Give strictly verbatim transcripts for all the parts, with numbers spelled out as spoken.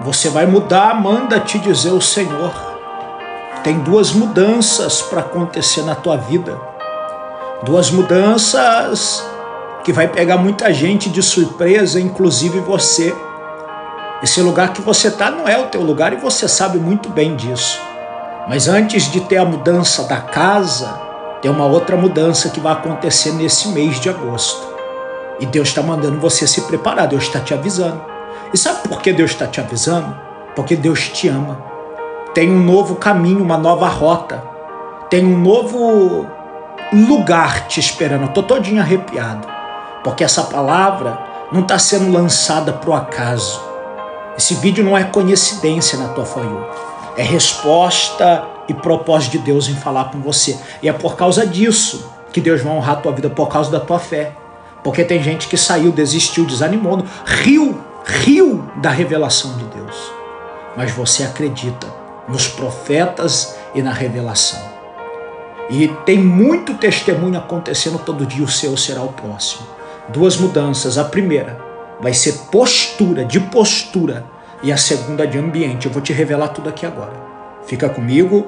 Você vai mudar, manda te dizer o Senhor. Tem duas mudanças para acontecer na tua vida. Duas mudanças que vai pegar muita gente de surpresa, inclusive você. Esse lugar que você está não é o teu lugar e você sabe muito bem disso. Mas antes de ter a mudança da casa, tem uma outra mudança que vai acontecer nesse mês de agosto. E Deus está mandando você se preparar, Deus está te avisando. E sabe por que Deus está te avisando? Porque Deus te ama. Tem um novo caminho, uma nova rota. Tem um novo lugar te esperando. Eu estou todinho arrepiado. Porque essa palavra não está sendo lançada por acaso. Esse vídeo não é coincidência na tua For You. É resposta e propósito de Deus em falar com você. E é por causa disso que Deus vai honrar a tua vida, por causa da tua fé. Porque tem gente que saiu, desistiu, desanimou, riu, riu da revelação de Deus. Mas você acredita nos profetas e na revelação. E tem muito testemunho acontecendo todo dia, o seu será o próximo. Duas mudanças. A primeira vai ser postura, de postura. E a segunda de ambiente. Eu vou te revelar tudo aqui agora. Fica comigo.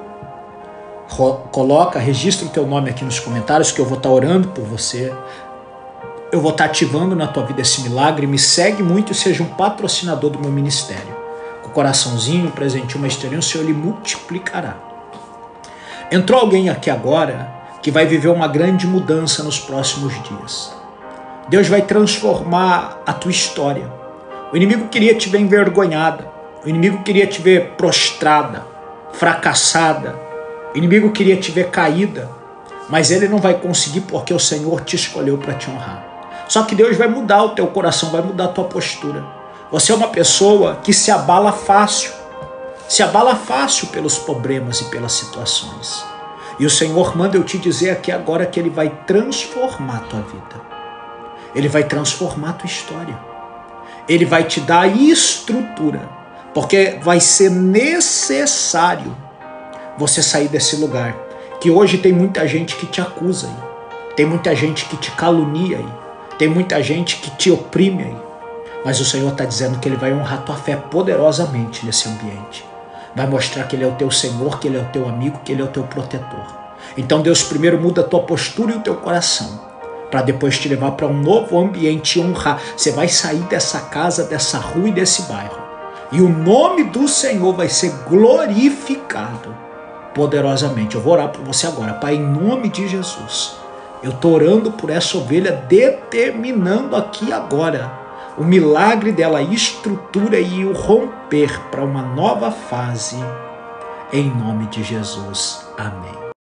Coloca, registra o teu nome aqui nos comentários, que eu vou estar orando por você. Eu vou estar ativando na tua vida esse milagre. Me segue muito e seja um patrocinador do meu ministério. Com o coraçãozinho, um presentinho, uma estrelinha, o Senhor lhe multiplicará. Entrou alguém aqui agora que vai viver uma grande mudança nos próximos dias. Deus vai transformar a tua história. O inimigo queria te ver envergonhada. O inimigo queria te ver prostrada, fracassada. O inimigo queria te ver caída. Mas ele não vai conseguir porque o Senhor te escolheu para te honrar. Só que Deus vai mudar o teu coração, vai mudar a tua postura. Você é uma pessoa que se abala fácil. Se abala fácil pelos problemas e pelas situações. E o Senhor manda eu te dizer aqui agora que Ele vai transformar a tua vida. Ele vai transformar a tua história. Ele vai te dar estrutura. Porque vai ser necessário você sair desse lugar. Que hoje tem muita gente que te acusa aí. Tem muita gente que te calunia aí. Tem muita gente que te oprime aí. Mas o Senhor está dizendo que Ele vai honrar tua fé poderosamente nesse ambiente. Vai mostrar que Ele é o teu Senhor, que Ele é o teu amigo, que Ele é o teu protetor. Então Deus primeiro muda a tua postura e o teu coração, para depois te levar para um novo ambiente e honrar. Você vai sair dessa casa, dessa rua e desse bairro. E o nome do Senhor vai ser glorificado poderosamente. Eu vou orar por você agora. Pai, em nome de Jesus, eu estou orando por essa ovelha, determinando aqui agora o milagre dela, a estrutura e o romper para uma nova fase, em nome de Jesus. Amém.